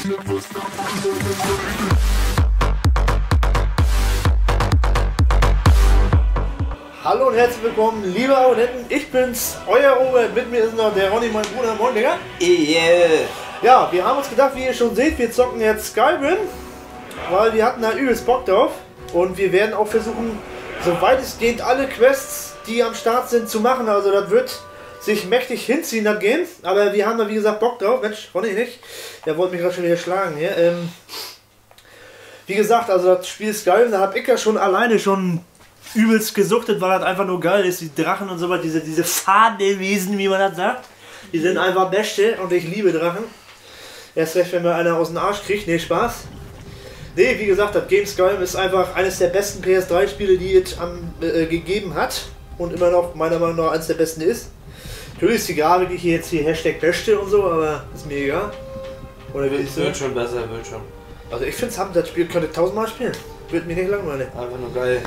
Hallo und herzlich willkommen, liebe Abonnenten, ich bin's, euer Robert, mit mir ist noch der Ronny, mein Bruder. Moin, Digga. Yeah. Ja, wir haben uns gedacht, wie ihr schon seht, wir zocken jetzt Skyrim, weil wir hatten da übelst Bock drauf und wir werden auch versuchen, soweit es geht, alle Quests, die am Start sind, zu machen. Also das wird sich mächtig hinziehen, das Game, aber wir haben da wie gesagt Bock drauf. Mensch, Ronny nicht, der wollte mich gerade schon wieder schlagen hier. Wie gesagt, also das Spiel Skyrim, da habe ich ja schon alleine übelst gesuchtet, weil das einfach nur geil ist, die Drachen und so was, diese Fabelwesen, wie man das sagt, die sind einfach Beste und ich liebe Drachen. Erst recht, wenn mir einer aus dem Arsch kriegt, nee, Spaß. Nee, wie gesagt, das Game Skyrim ist einfach eines der besten PS3-Spiele, die es gegeben hat und immer noch, meiner Meinung nach, eines der besten ist. Natürlich ist die Grafik hier jetzt hier Hashtag Beste und so, aber ist mir egal. Oder wie ist Wird schon besser, wird schon. Also ich finde, das Spiel könnte 1000-mal spielen. Wird mir nicht langweilig. Einfach nur geil.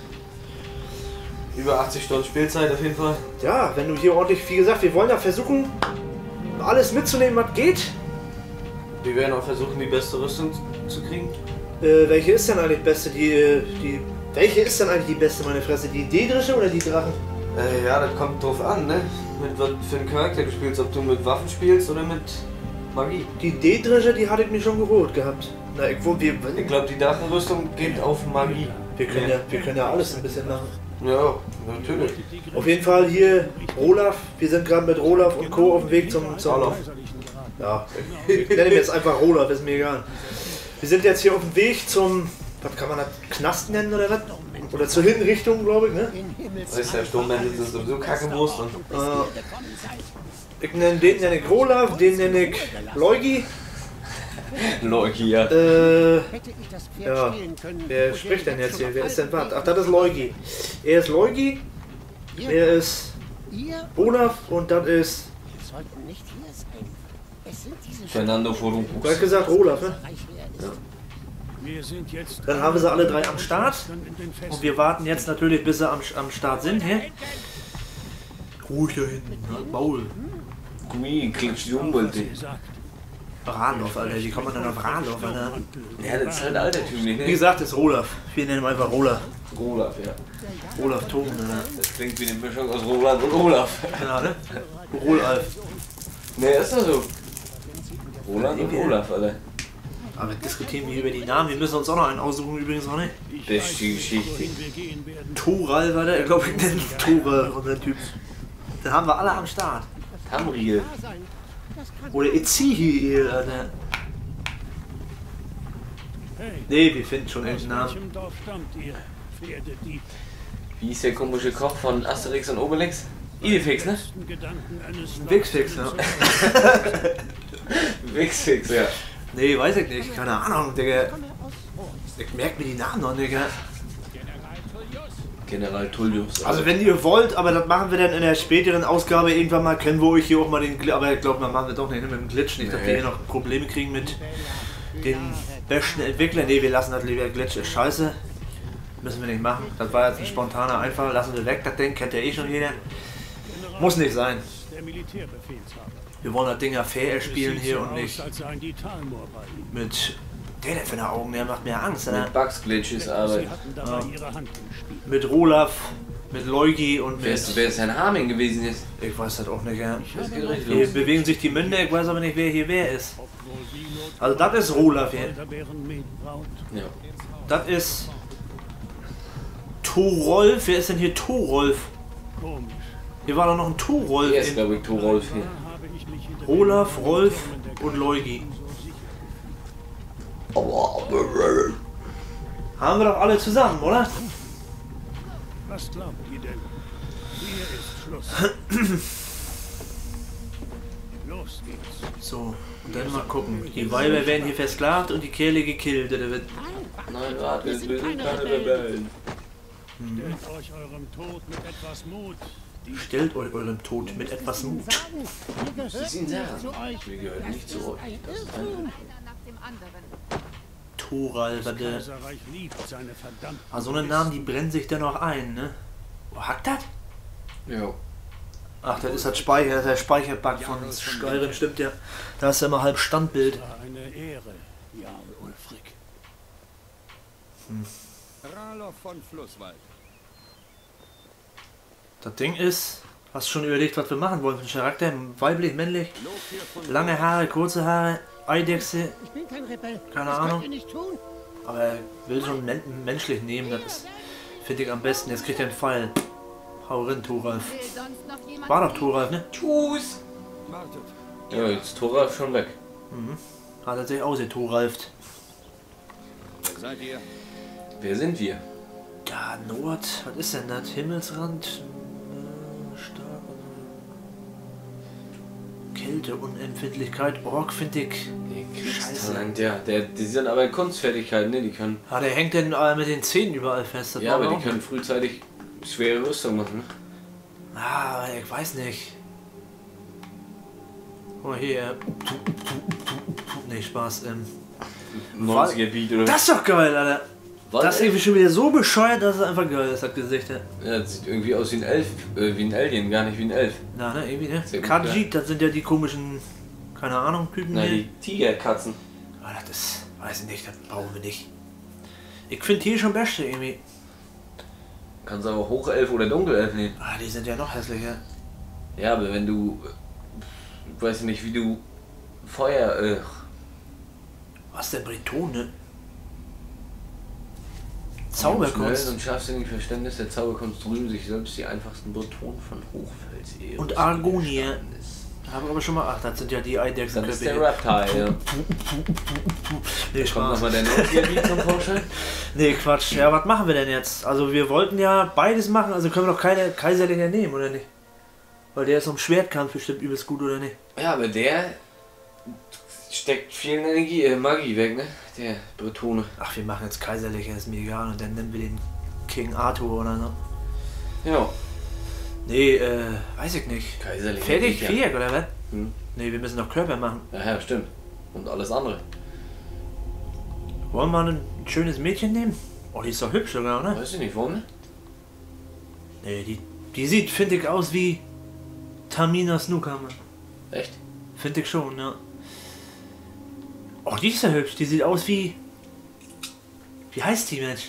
Über 80 Stunden Spielzeit auf jeden Fall. Ja, wenn du hier ordentlich, wie gesagt, wir wollen ja versuchen, alles mitzunehmen, was geht. Wir werden auch versuchen, die beste Rüstung zu kriegen. Welche ist denn eigentlich die beste? Welche ist denn eigentlich die beste, meine Fresse? Die Dedrische oder die Drachen? Ja, das kommt drauf an, ne? Mit was für einen Charakter du spielst, ob du mit Waffen spielst oder mit Magie. Die Dedrische, die hatte ich mir schon geholt gehabt. Na, ich glaube, die Drachenrüstung geht auf Magie. Wir können ja alles ein bisschen machen. Ja, natürlich. Auf jeden Fall hier Rolaf. Wir sind gerade mit Rolaf und Co. auf dem Weg zum Olaf. Ja, ich nenne ihn jetzt einfach Rolaf, ist mir egal. Wir sind jetzt hier auf dem Weg zum, was kann man das, Knast nennen oder was? Oder zur Hinrichtung, glaube ich, ne? Das ist der Sturmmäntel, sind sowieso Kackewurst. Den nenne ich Rolaf, den nenne ich Leugi. Leugi, ja. Ja, wer spricht denn jetzt hier? Wer ist denn was? Ach, das ist Leugi. Er ist Leugi, er ist Olaf und das ist Fernando Forupus. Du hast gesagt Olaf, ne? Ja. Dann haben wir sie alle drei am Start und wir warten jetzt natürlich, bis sie am Start sind. Hä? Ruhig da hinten, ne? Maul. Gui, klitsch die Umwelt. Rahnhof, Alter, wie kommt man denn auf Rahnhof, Alter? Ja, das ist halt altertümlich, ne? Wie gesagt, das ist Olaf. Wir nennen ihn einfach Olaf. Olaf, ja. Olaf Thom, Alter. Das klingt wie eine Mischung aus Roland und Olaf. Genau, ne? Rolf. Ne, ist doch so. Roland und Olaf, Alter. Aber diskutieren wir über die Namen. Wir müssen uns auch noch einen aussuchen, übrigens, auch nicht. Beste Geschichte. Toral war der, ich glaube, ich nenne Toral, unser Typ. Dann haben wir alle am Start. Tamriel. Oder Ezihiel, Alter. Nee, wir finden schon irgendeinen Namen. Wie ist der komische Koch von Asterix und Obelix? Idefix, ne? Wixfix, ja. Wixfix, ja. Nee, weiß ich nicht. Keine Ahnung, Digga. Ich merke mir die Namen noch, Digga. General Tullius. Also wenn ihr wollt, aber das machen wir dann in der späteren Ausgabe irgendwann mal, können wir euch hier auch mal den Glitch, aber ich glaube, man machen wir doch nicht mit dem Glitch, nicht, dass wir hier noch Probleme kriegen mit den besten Entwicklern. Ne, wir lassen das lieber, Glitch ist scheiße. Müssen wir nicht machen. Das war jetzt ein spontaner Einfall, lassen wir weg, das Ding kennt ja eh schon jeder. Muss nicht sein. Wir wollen das Ding ja fair spielen hier und nicht mit der für eine Augen, der macht mir Angst, oder? Mit Bugs-Glitches, aber... Ja. Mit Rolaf, mit Leugi und mit... Wer ist Herrn Harming gewesen ist? Ich weiß das auch nicht, ja. Hier Hier bewegen sich die Münder, ich weiß aber nicht, wer hier wer ist. Also das ist Rolaf hier. Ja. Das ist... Thorolf, wer ist denn hier Thorolf? Hier war doch noch ein Thorolf. Hier ist, glaube ich, Thorolf hier. Olaf, Rolf und Leugi. Haben wir doch alle zusammen, oder? Was glaubt ihr denn? Hier ist Schluss. Los geht's. So, und dann mal gucken. Die Weiber werden hier versklavt und die Kerle gekillt, oder wird... Nein, warte, wir sind keine Rebellen. Stellt euch eurem Tod mit etwas Mut. Stellt euch eurem Tod mit etwas Mut. Sie sind Sarah. Wir gehören nicht zu euch. Das ist ein... Toral, warte. Kaiserreich liebt seine verdammten Ah, so einen Namen, die brennen sich dann noch ein, ne? Wo hackt das? Ja. Ach, das ist halt Speicher, das ist der Speicherbug von Skyrim, stimmt ja. Da ist ja immer halb Standbild. Es war eine Ehre, Jarl Ulfric. Ralof von Flusswald. Das Ding ist, hast du schon überlegt, was wir machen wollen für einen Charakter? Weiblich, männlich, Lob hier von lange Haare, kurze Haare, Eidechse, Ich bin kein Rebell. keine Das Ahnung. könnt ihr nicht tun. Aber er will schon menschlich nehmen, das ist, finde ich am besten. Jetzt kriegt er einen Fall. Hau rein, Thoralf. Will sonst noch jemand War doch Thoralf, ne? Tschüss! Wartet. Ja, jetzt Tora ist schon weg. Hat er sich ausgetoralft. Wer seid ihr? Wer sind wir? Ja, Nord, was ist denn das? Himmelsrand? Stark. Kälte, Unempfindlichkeit, Ork, finde ich. Kriegstalent, ja. Die sind aber Kunstfertigkeiten, ne? Die können. Ah, der hängt denn mit den Zähnen überall fest. Das Ja, war aber auch- die können frühzeitig schwere Rüstung machen, ne? Ah, aber ich weiß nicht. Oh, hier. Nee, Spaß. 90er Beat oder Das ist doch geil, Alter. Das ist irgendwie schon wieder so bescheuert, dass es einfach geil ist, das Gesicht. Ja, Ja, das sieht irgendwie aus wie ein Elf, wie ein Alien, gar nicht wie ein Elf. na, ne, irgendwie, ne? Sehr gut, Khajiit, das sind ja die komischen, keine Ahnung, Typen Na, hier. die Tigerkatzen. Ah, das ist, weiß ich nicht, das brauchen wir nicht. Ich finde hier schon Beste irgendwie. Kannst aber Hochelf oder Dunkelelf nehmen. Ah, die sind ja noch hässlicher. Ja, aber wenn du. Ich weiß nicht, wie du Feuer. Was denn Bretone? Schnell Zauberkunst. und scharfsinnig Verständnis der Zauberkunst rühmen sich selbst die einfachsten Bretonen von Hochfels. Und Argonie. Habe aber schon mal. Ach, das sind ja die Eidechsen. Das ist der Reptile, ja. Nee, Kommt Spaß. nochmal der Notgebiet zum Vorschein? Nee, Quatsch. Ja, was machen wir denn jetzt? Also, wir wollten ja beides machen, also können wir doch keine Kaiserlinge nehmen, oder nicht? Weil der ist im Schwertkampf bestimmt übelst gut, oder nicht? Ja, aber der steckt viel Energie, Magie weg, ne? Der Bretone. Ach, wir machen jetzt Kaiserliche, ist mir egal. Und dann nennen wir den King Arthur oder so. Ja. Nee, weiß ich nicht. Kaiserliche. Fertig, ja. Viereck, oder was? Hm. Nee, wir müssen noch Körper machen. Ja, stimmt. Und alles andere. Wollen wir mal ein schönes Mädchen nehmen? Oh, die ist doch hübsch sogar, oder? Weißt du nicht, warum nicht? Nee, die sieht, finde ich, aus wie Tamina Snookermann. Echt? Finde ich schon, ja. Oh, die ist ja hübsch. Die sieht aus wie... Wie heißt die, Mensch?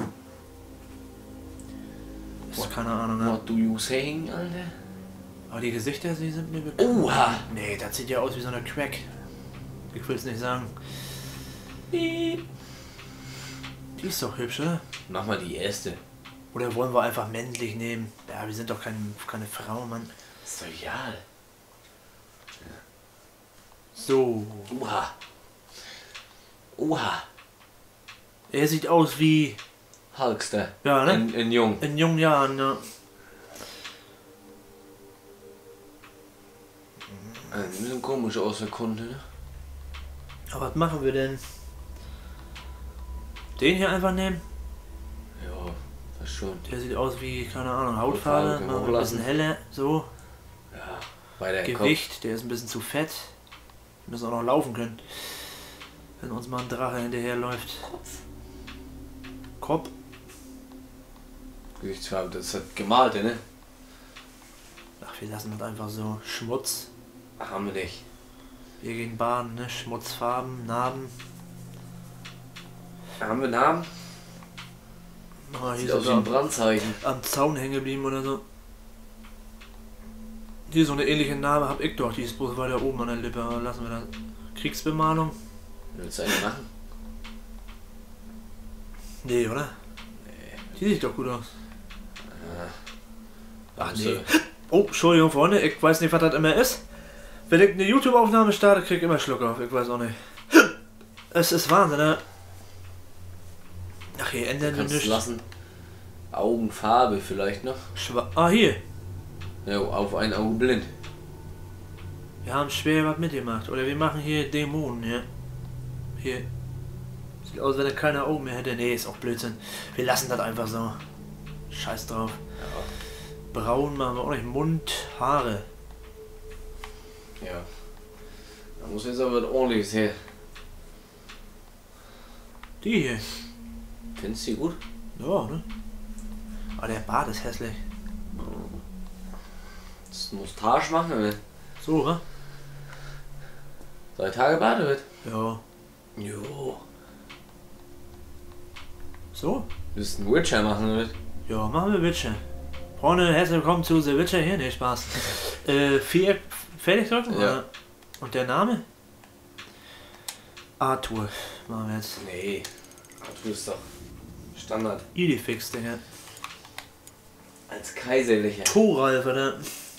Ist keine Ahnung, ne? What do you saying, Alter? Aber die Gesichter, die sind mir bekannt. Oha! Nee, das sieht ja aus wie so eine Crack. Ich will es nicht sagen. Die ist doch hübsch, oder? Mach mal die erste. Oder wollen wir einfach männlich nehmen? Ja, wir sind doch keine Frau, Mann. Ist doch egal. So. Oha. Oha. Er sieht aus wie... Hulkster. Ja, ne? In jung. In jungen Jahren, ja. Ein bisschen komisch aus der Kunde, ne? Aber was machen wir denn? Den hier einfach nehmen? Ja, das schon. Der sieht aus wie, keine Ahnung, Hautfarbe Hautfarbe. können wir Machen wir ein bisschen hochlassen. heller. So. Ja, bei der Gewicht, der ist ein bisschen zu fett. Wir müssen auch noch laufen können. Wenn uns mal ein Drache hinterherläuft. Kopf. Gewichtsfarbe, das ist halt gemalte, ne? Ach, wir lassen das einfach so. Schmutz. Ach, haben wir nicht. Wir gehen baden, ne? Schmutzfarben, Narben. Haben wir Namen? Oh, hier Sieht ist aus wie ein er Brandzeichen. am Zaun hängen geblieben oder so. Hier so eine ähnliche Narbe hab ich doch. Die ist bloß weiter oben an der Lippe. Aber lassen wir das. Kriegsbemalung? Willst du eine machen? Nee, oder? Nee. Die sieht doch gut aus. Ach Musst nee. du- Oh, Entschuldigung, Freunde, ich weiß nicht, was das immer ist. Wenn ich eine YouTube-Aufnahme starte, krieg ich immer Schluck auf. Ich weiß auch nicht. Es ist Wahnsinn, ne? Ach, hier ändern wir Kannst du nichts. lassen. Augenfarbe vielleicht noch. Ah, hier. Ja, auf ein Auge blind. Wir haben schwer was mitgemacht. Oder wir machen hier Dämonen, ja. Hier. Sieht aus, wenn er keine Augen mehr hätte. Nee, ist auch Blödsinn. Wir lassen das einfach so. Scheiß drauf. Braun machen wir auch nicht. Mund, Haare. Ja. Da muss jetzt aber was ordentliches her. Die hier. Findest du die gut? Ja, ne? Aber der Bart ist hässlich. Das muss Tage machen, oder? So, oder? 3 Tage Bade wird. Ja. Jo. So? Willst du einen Witcher machen, oder? Ja, machen wir Witcher. Freunde, herzlich willkommen zu The Witcher hier. Ne, Spaß. 4 fertig drücken? Ja. Oder? Und der Name? Arthur. Machen wir jetzt. Nee. Arthur ist doch Standard. Idifix, Digga. Als kaiserlicher. Thoralf, oder?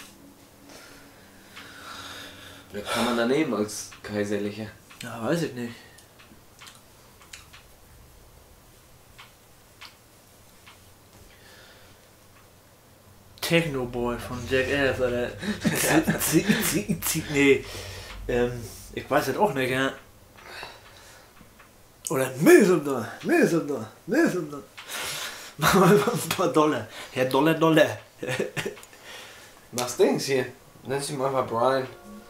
Wer kann man da nehmen als kaiserlicher? Ja, weiß ich nicht. Technoboy von Jack Elf, oder? Nee. Ich weiß das auch nicht, ja. Oder Mesumda. Machen wir einfach ein paar Dollar. Herr Dollar. Mach's Dings hier. Nennst ihn einfach Brian.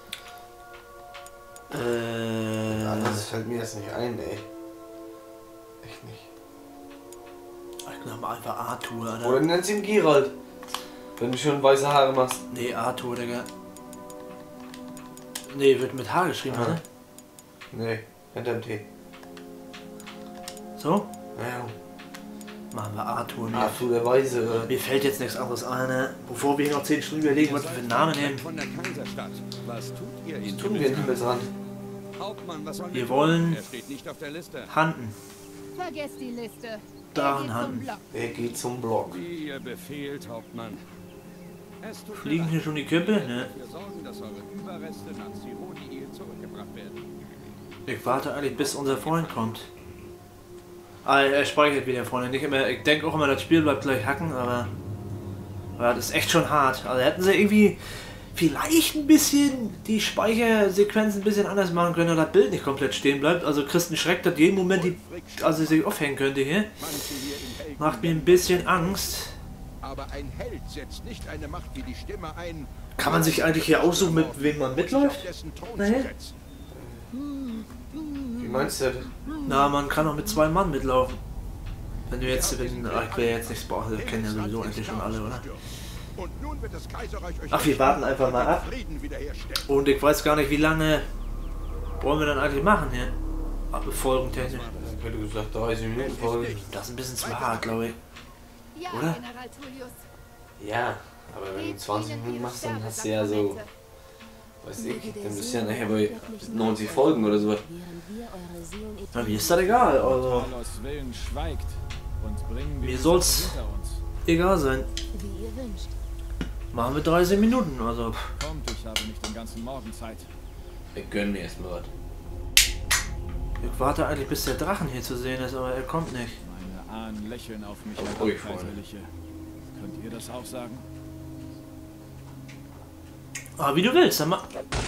Das fällt mir jetzt nicht ein, ey. Echt nicht. Ich glaube einfach Arthur, oder? Oder nennst ihn Gerald. Wenn du schon weiße Haare machst. Nee, Arthur, Digga. Nee, wird mit H geschrieben, oder? Nee, hinterm T. So? Ja. Machen wir Arthur. Arthur der Weise, oder? Mir fällt jetzt nichts anderes ein, ne? Bevor wir hier noch 10 Stunden überlegen, was wir für einen Namen nehmen. Von der Kaiserstadt. Was tut ihr in Tun wir in Himmelsrand. Hauptmann, was sollen Wir wollen Er steht nicht auf der Liste. Handen. Vergesst die Liste. Daran Er geht zum handeln. Block. Er geht zum Block. Wie ihr befehlt, Hauptmann. Es tut mir Fliegen leid. hier schon die Köpfe? Ne? Dafür sorgen, dass eure Überreste nach Sironiil zurückgebracht werden. Ich warte eigentlich, bis unser Freund kommt. Ah, er speichert wieder, Freunde. Nicht immer, ich denke auch immer, das Spiel bleibt gleich hacken, aber das ist echt schon hart. Also hätten sie irgendwie vielleicht ein bisschen die Speichersequenzen ein bisschen anders machen können, oder das Bild nicht komplett stehen bleibt. Also Christen schreckt hat jeden Moment, also sich aufhängen könnte hier. Manche hier im Helden Macht mir ein bisschen Angst. Aber ein Held setzt nicht eine Macht wie die Stimme ein. Kann man sich eigentlich hier aussuchen, mit wem man mitläuft? Auf dessen Thron Nee. zu setzen. Wie meinst du das? Na, man kann auch mit 2 Mann mitlaufen. Wenn du jetzt, ich will jetzt nicht spoilern, das kennen ja sowieso eigentlich schon alle, oder? Und nun wird das Kaiserreich euch Ach, wir warten einfach mal ab. Frieden wiederherstellen. Und ich weiß gar nicht, wie lange wollen wir dann eigentlich machen hier? Folgentechnisch. Ich hätte gesagt 30 Minuten Folge. Das ist ein bisschen zu hart, glaube ich. Ja, Oder? General Tullius. Ja, aber wenn du Gebt 20 ihnen Minuten ihre machst, dann hast du ja Sterbesakramente. so, weiß ich, dann bist du ja nachher bei 90 Folgen oder so. Na, mir ist das egal, also Talos Willen schweigt und bringen wir Mir die soll's- Sache hinter uns. egal sein. Wie ihr wünscht. Machen wir 30 Minuten, also Kommt, ich habe nicht den ganzen Morgen Zeit. Ich gönn mir erstmal was. ich warte eigentlich, bis der Drachen hier zu sehen ist, aber er kommt nicht. Meine Ahnen lächeln auf mich, Auf Herr euch, Freunde. Kaiserliche. Könnt ihr das auch sagen? Aber wie du willst, dann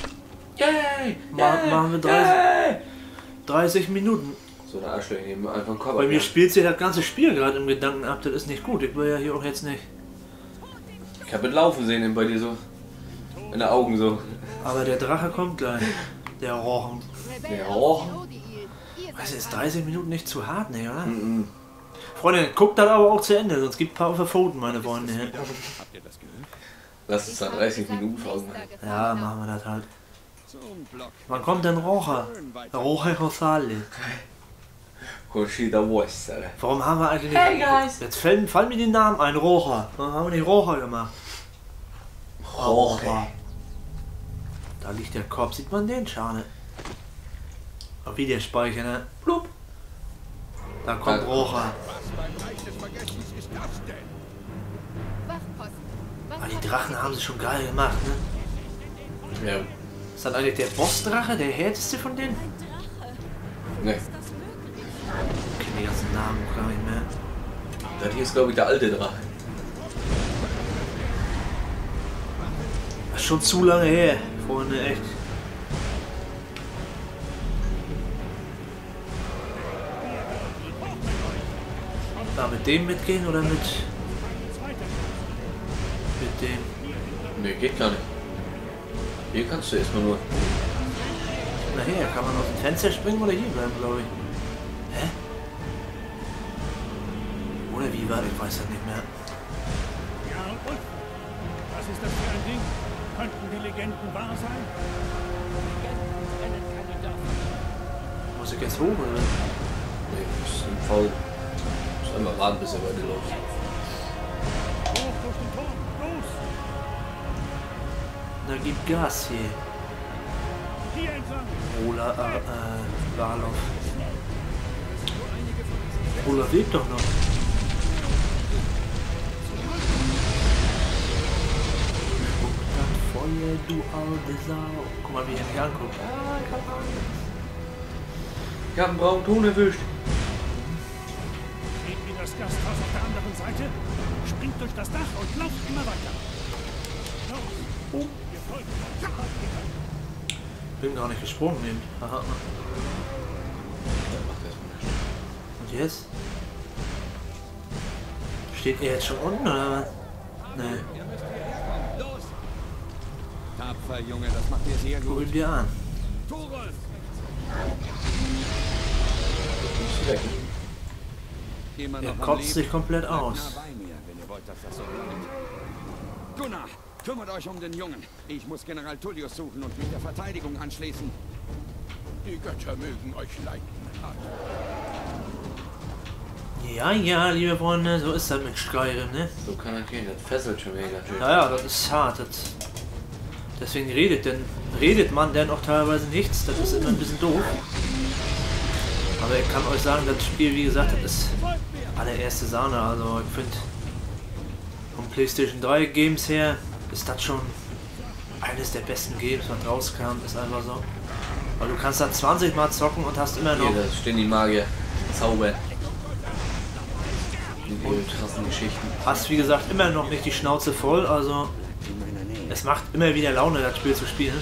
machen wir 30 Minuten. So eine Arschlöcher nehmen einfach einen Kopf. Bei mir spielt sich das ganze Spiel gerade im Gedanken ab, das ist nicht gut. Ich will ja hier auch jetzt nicht. Ich hab es laufen sehen bei dir so. In den Augen so. Aber der Drache kommt gleich. Der Rochen. Rebell Ja. aus Sironiil. Ihr Was seid ist dran. 30 Minuten nicht zu hart, ne, oder? Mhm. Freunde, guckt das aber auch zu Ende, sonst gibt ein paar Verpfoten, meine Freunde. Ja. Habt ihr das gehört? Lass uns dann 30 Minuten Folgen machen. Ja, machen wir das halt. Zum Block. Wann kommt denn Rocher? Schön weiter. Rocher Rosale. Conchita Wurst, Alter. Warum haben wir eigentlich nicht... Hey guys! Jetzt fallen mir die Namen ein, Rocher. Warum haben wir nicht Rocher gemacht? Rocher. Da liegt der Kopf, sieht man den? Schade. Aber wie der Speicher, ne? Blub. Da kommt Rocher. Was beim Reich des Vergessens ist das denn? Wachposten. Was Ah, die habt Drachen ihr haben sie schon geil gemacht, ne? Ja. Ist das eigentlich der Bossdrache, der härteste von denen? Ne. Ich kenne die ganzen Namen auch gar nicht mehr. Das hier ist glaube ich der alte Drache. Das ist schon zu lange her, Freunde, echt. Da mit dem mitgehen oder mit dem? Ne, geht gar nicht. Hier kannst du erstmal nur. Nachher, kann man aus dem Fenster springen oder hier bleiben, glaube ich. Hä? Oder wie war? Ich weiß das nicht mehr. Ja, und? Was ist das für ein Ding? Könnten die Legenden wahr sein? Muss ich jetzt hoch, oder? Nee, ist ein Faul. Muss einmal raten, bis er weiterläuft. Hoch durch den Turm! Los! Na, gib Gas hier. Hier entlang! Barloff. Olaf lebt doch noch. Spuck das Feuer, du alte Sau. Guck mal, wie er mich anguckt. Ich hab einen braunen Ton erwischt. Seht ihr das Gasthaus auf der anderen Seite? Springt durch das Dach und lauft immer weiter. Los! Wir folgen. Bin gar nicht gesprungen, eben. Aha. Und jetzt? Steht er jetzt schon unten, oder was? Nee. Los! Tapfer, Junge, das macht ihr sehr Guck gut. ihn dir an. Thorolf! Immer Er noch am kotzt Leben. sich komplett Bleibt aus. nah bei mir, wenn ihr wollt, dass das so bleibt. Gunnar, kümmert euch um den Jungen. Ich muss General Tullius suchen und mich der Verteidigung anschließen. Die Götter mögen euch leiten. Ja, ja, liebe Freunde, so ist das mit Skyrim, ne? So kann er gehen, das fesselt schon mega. Naja, das ist hart. Deswegen redet man denn auch teilweise nichts. Das ist immer ein bisschen doof. Aber ich kann euch sagen, das Spiel, wie gesagt, das ist allererste Sahne. Also ich finde, vom PlayStation 3 Games her ist das schon eines der besten Games, was rauskam. Ist einfach so. Weil du kannst da 20 Mal zocken und hast immer noch... Hier, da stehen die Magier. Zauber. Und krassen Geschichten. Hast, wie gesagt, immer noch nicht die Schnauze voll. Also es macht immer wieder Laune, das Spiel zu spielen.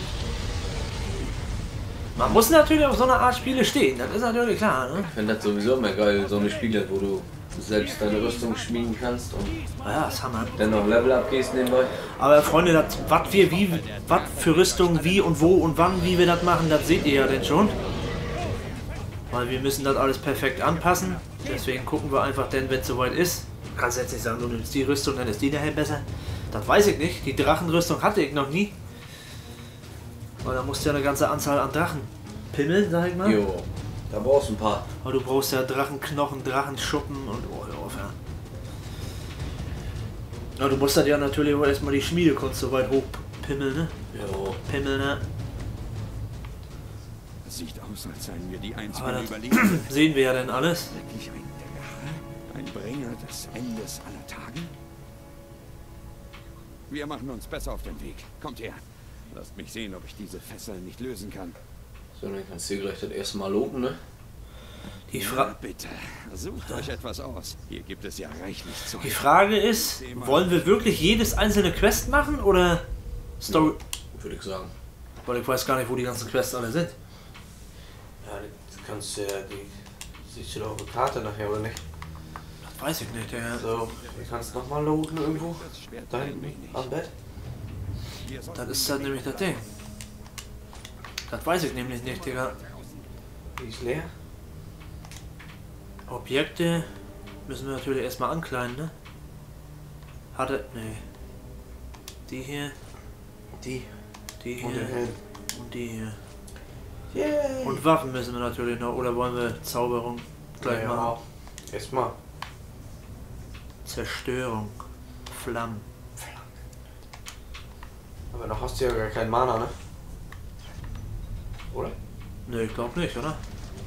Man muss natürlich auf so eine Art Spiele stehen, das ist natürlich klar, ne? Ich finde das sowieso immer geil, so eine Spiele, wo du selbst deine Rüstung schmieden kannst und Ja, das Hammer. dann noch Level abgehst nebenbei. Aber Freunde, was für Rüstung, wie und wo und wann, wie wir das machen, das seht ihr ja denn schon. Weil wir müssen das alles perfekt anpassen. Deswegen gucken wir einfach denn, wenn es soweit ist. Du kannst jetzt nicht sagen, du nimmst die Rüstung, dann ist die nachher besser. Das weiß ich nicht. Die Drachenrüstung hatte ich noch nie. Weil da musst du ja eine ganze Anzahl an Drachen pimmeln, sag ich mal. Jo, da brauchst du ein paar. Aber du brauchst ja Drachenknochen, Drachenschuppen und ja. Aber du musst dann ja natürlich auch erstmal die Schmiedekunst so weit hoch pimmeln, ne? Jo. Pimmeln, ne? Sieht aus, als seien wir die einzigen Aber das Überlebenden. sehen wir ja denn alles. Wirklich ein Bringer des Endes aller Tage? Wir machen uns besser auf den Weg. Kommt her. Lasst mich sehen, ob ich diese Fesseln nicht lösen kann. So, dann kannst du dir gleich das erste Mal loben, ne? Die Bitte, sucht euch etwas aus. Hier gibt es ja reichlich zu. Die Frage ist, wollen wir wirklich jedes einzelne Quest machen oder Story? Würde ich sagen. Weil ich weiß gar nicht, wo die ganzen Quests alle sind. Ja, du kannst ja, die siehst du doch auf der Karte nachher, oder nicht? Das weiß ich nicht, ja. So, du kannst nochmal loaden irgendwo. Da hinten am Bett. Das ist halt nämlich das Ding. Das weiß ich nämlich nicht, Digga. Die ist leer. Objekte müssen wir natürlich erstmal ankleiden, ne? Nee. Die hier. Die. Die Und den hier. Helm. Und die hier. Yay. Und Waffen müssen wir natürlich noch. Oder wollen wir Zauberung gleich machen? Erstmal. Zerstörung. Flammen. Aber noch hast du ja gar keinen Mana, ne? Oder? Ne, ich glaube nicht, oder?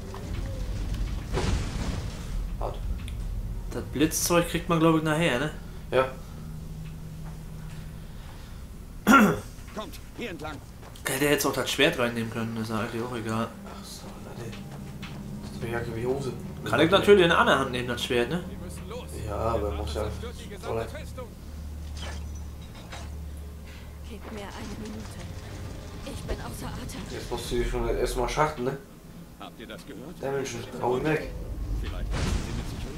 Warte. Das Blitzzeug kriegt man, glaube ich, nachher, ne? Ja. Kommt, hier entlang. Hätte jetzt auch das Schwert reinnehmen können, ist ja eigentlich auch egal. Ach so, warte. Das ist mir Jacke wie Hose. Kann ich natürlich in der anderen Hand nehmen, das Schwert, ne? Ja, aber muss ja. Oder? Gib mir eine Minute. Ich bin außer Atem. Jetzt musst du dich schon erstmal schachten, ne? Habt ihr das gehört? Der Mensch, hau ihn weg. Vielleicht lassen sie mit sich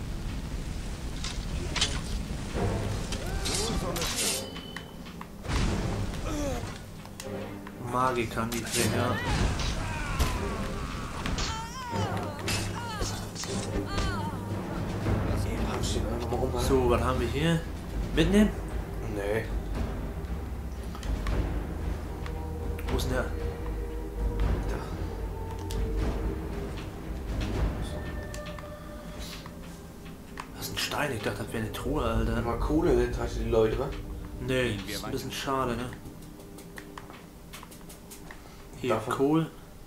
Magiker, die Träger. Punch ihn einfach mal um. So, was haben wir hier? Mitnehmen? Nee. Stein, ich dachte, das wäre eine Truhe, Alter. Mal Kohle in der Tasche, die Leute, wa? Nee, ist ein bisschen schade, ne? Hier, Davon- Kohl.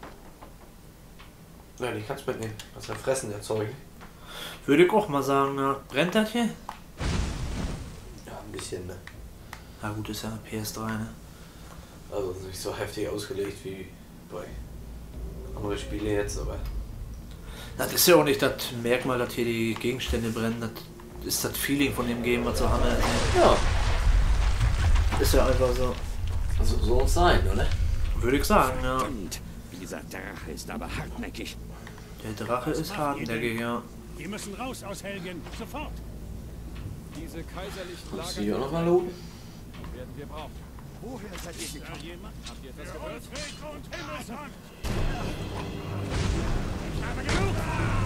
Nein, die kannst du mitnehmen. Das ist ja Fressen erzeugen. Würde ich auch mal sagen, na, brennt das hier? Ja, ein bisschen, ne? Na gut, ist ja eine PS3, ne? Also nicht so heftig ausgelegt wie bei anderen Spielen jetzt, aber. Das ist ja auch nicht das Merkmal, dass hier die Gegenstände brennen. Das ist das Feeling von dem Game, was so haben. Ja, Ist ja einfach so. so soll es sein, oder? Würde ich sagen, ja. Und dieser Drache ist aber hartnäckig. Der Drache ist hartnäckig, ja. Wir müssen raus aus Helgen. Sofort. Diese kaiserlichen Kannst Lager du hier auch noch mal looten? werden wir brauchen. Woher seid ihr gekommen? Jemand? Habt ihr etwas gehört? Krieg und Himmelshand. Ich habe genug.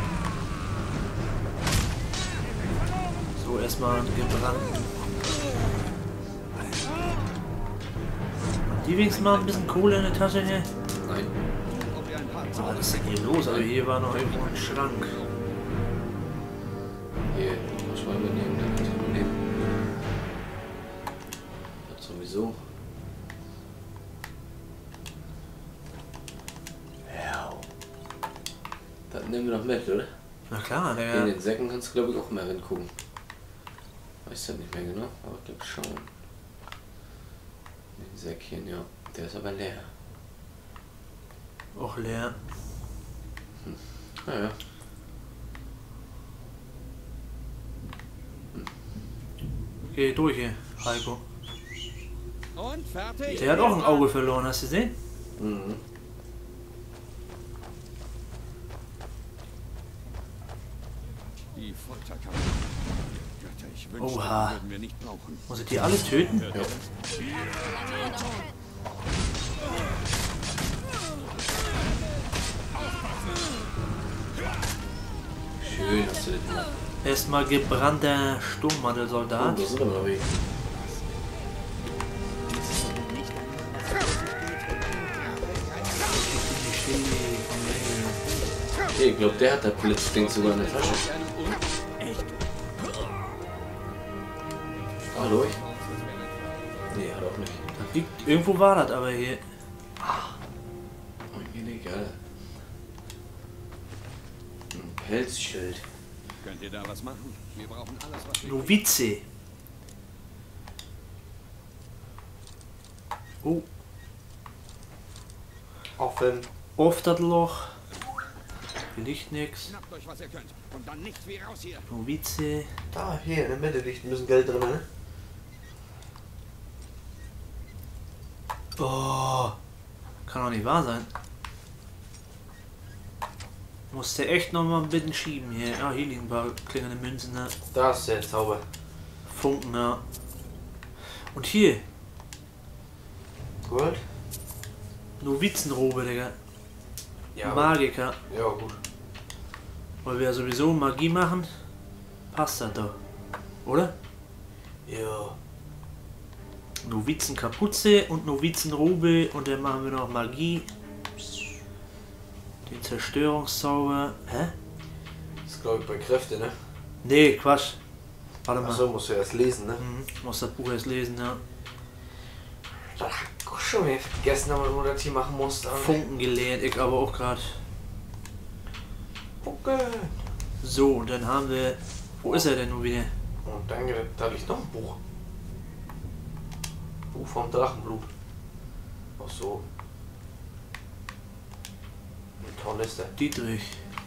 So, erstmal gebrannt. Die wenigstens mal ein bisschen Kohle in der Tasche hier. Nein. Ob ihr ein paar Was ist denn hier los? Also hier war noch irgendwo ein Schrank. Hier, muss mal mitnehmen, dann kannst du mitnehmen. Das sowieso. Ja. Das nehmen wir noch mit, oder? Na klar, In der. den Säcken kannst du, glaube ich, auch mal hingucken. Weiß ja nicht mehr genau, aber ich glaube schon. In den Säckchen, ja. Der ist aber leer. Auch leer. Naja. Geh durch hier, Heiko. Und fertig? Der hat auch ein Auge verloren, hast du gesehen? Mhm. Die Folterkammer. Götter, ich wünschte, Oha. die würden wir nicht brauchen. Muss ich die alle töten? Ja. Schön, hast du das gemacht. Erstmal gebrannter Oh, Sturmmantelsoldat. da sind aber noch welche. Hey, ich glaube, der hat das Blitzding sogar in der Tasche. Hallo? Nee, hat auch nicht. Irgendwo war das aber hier. Oh, mir egal. Ein Pelzschild. Könnt ihr da was machen? Wir brauchen alles, was wir Novize. Oh, Offen. auf das Loch. Hier liegt nix. Schnappt euch, was ihr könnt. Und dann nichts wie raus hier. Novize. Da, hier in der Mitte liegt ein bisschen Geld drin, ne? Oh, kann doch nicht wahr sein. Musste echt noch mal ein bisschen schieben hier. Ah, hier liegen ein paar klingende Münzen. Ne? Da ist der Zauber. Funken, ja. Und hier, Gut? Novizenrobe, Digga. Ja. Magiker. Ja, gut. Weil wir ja sowieso Magie machen. Passt das doch. Oder? Ja. Novizenkapuze und Novizenrobe. Und dann machen wir noch Magie. Den Zerstörungszauber. Hä? Das ist, glaube ich, bei Kräfte, ne? Nee, Quatsch. Warte mal. Achso, musst du erst lesen, ne? Ich muss das Buch erst lesen, ja. Das hab ich auch schon wieder vergessen, aber du das hier machen musst. Alter. Funken gelehrt, ich aber auch gerade. Okay. So, und dann haben wir. Wo ist er denn nun wieder? Und dann da liegt noch ein Buch. Buch vom Drachenblut. Ach so. Ein Tornister. Dietrich.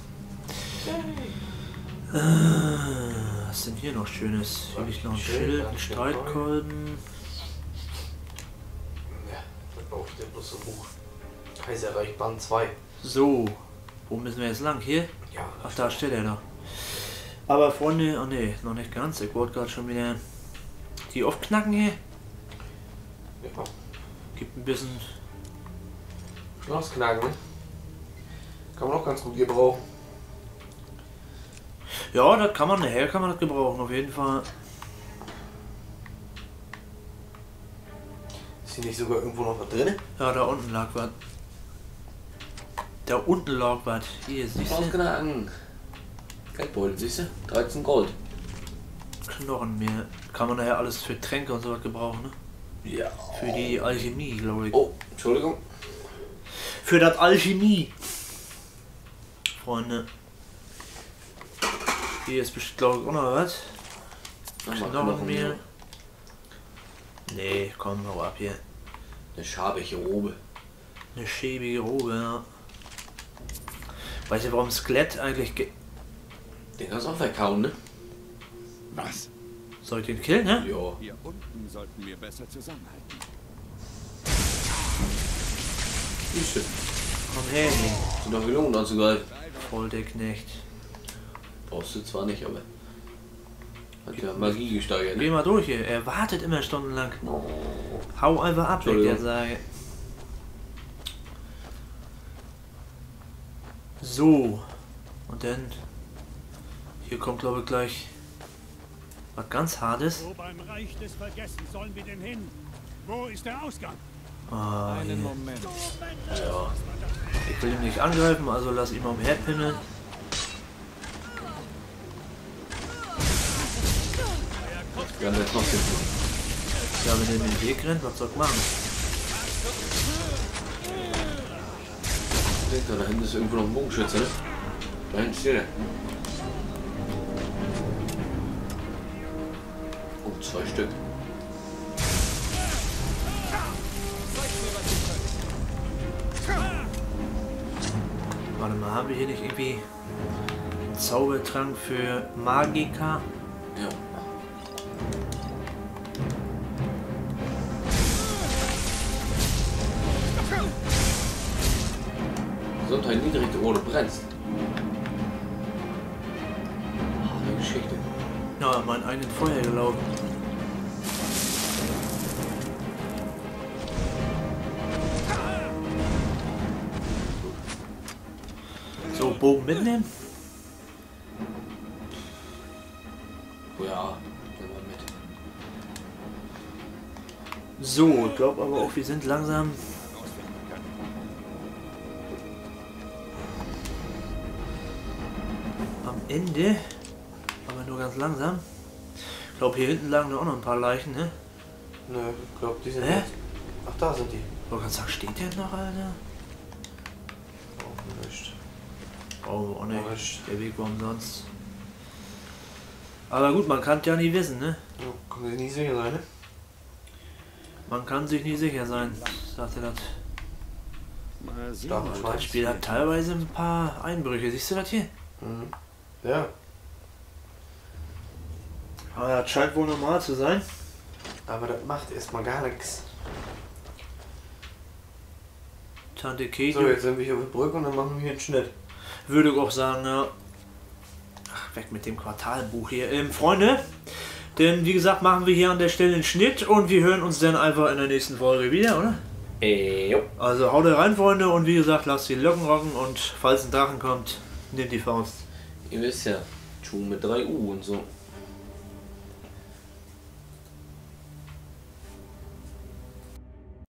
Was ist denn hier noch Schönes? Hier liegt noch ein Schild, ein Streitkolben. Ja, das braucht der bloß ein Buch. Kaiserreich Band 2. So, wo müssen wir jetzt lang? Hier? Ja. Ach, da steht er noch. Aber Freunde, oh ne, noch nicht ganz. Ich wollte gerade schon wieder die aufknacken hier. Ja. Gibt ein bisschen. Schlossknacken, ne? Kann man auch ganz gut gebrauchen. Ja, das kann man, nachher kann man das gebrauchen, auf jeden Fall. Ist hier nicht sogar irgendwo noch was drin? Ja, da unten lag was. Da unten lag was. Hier, siehst du? Schlossknacken. Geldbeutel, siehst du? 13 Gold. Knochen mehr. Kann man nachher alles für Tränke und so was gebrauchen, ne? Ja. Für die Alchemie, glaube ich. Oh, Entschuldigung. Für das Alchemie. Freunde. Hier ist bestimmt, glaube ich, auch noch was. Knochenmehl. Nee, komm, hau ab hier. Eine schabige Robe. Eine schäbige Robe, ja. Weißt du, warum Skelett eigentlich Den kannst du auch verkauen, ne? Was? soll ich den killen, ne? Ja. Hier unten sollten wir besser zusammenhalten. Siehste. Komm her, Ding. Sind doch gelungen anzugreifen. Voll der Knecht. Brauchst du zwar nicht, aber. Hat ja Magie gesteigert, Geh ne? mal durch hier. Er wartet immer stundenlang. Hau einfach ab, wenn ich dir sage. So. Und dann. Hier kommt, glaube ich, gleich was ganz Hartes. Wo beim Reich des Vergessens sollen wir denn hin? Wo ist der Ausgang? Ah, hier. Einen Moment. Ja. Ich will ihn nicht angreifen, also lass ihn umherpimmeln. Wir haben jetzt trotzdem. Ja, wenn er in den Weg rennt, was soll ich machen? Da hinten ist irgendwo noch ein Bogenschütze, ne? Da hinten steht er. Oh, 2 Stück. Warte mal, haben wir hier nicht irgendwie einen Zaubertrank für Magiker? Ja. Gesundheit niedrig, wo du brennst. Ach, eine Geschichte. Ja, mein eigenen Feuer gelaufen. So, Bogen mitnehmen? Oh ja, nehmen wir mit. So, ich glaube aber auch, wir sind langsam. Am Ende. Aber nur ganz langsam. Ich glaube, hier hinten lagen auch noch ein paar Leichen, ne? Nö, ich glaube, die sind Hä? jetzt. Ach, da sind die. Ich wollte gerade sagen, steht der noch, Alter? Oh, nicht. Oh, oh ne, Nicht. der Weg war umsonst. Aber gut, man kann es ja nie wissen, ne? Ja, kann sich nicht sicher sein, ne? Man kann sich nie sicher sein, sagte das. Mal sehen. Doch, was Das Spiel hat teilweise ein paar Einbrüche, siehst du das hier? Mhm. Ja. Aber das scheint wohl normal zu sein. Aber das macht erstmal gar nichts. Tante Kate So, jetzt sind wir hier auf der Brücke und dann machen wir hier einen Schnitt. würde ich auch sagen, ja. Ach, weg mit dem Quartalbuch hier. Freunde, denn wie gesagt, machen wir hier an der Stelle einen Schnitt und wir hören uns dann einfach in der nächsten Folge wieder, oder? Jo. Also haut rein, Freunde, und wie gesagt, lasst die Locken rocken und falls ein Drachen kommt, nehmt die Faust. Ihr wisst ja, Schuh mit 3 U und so.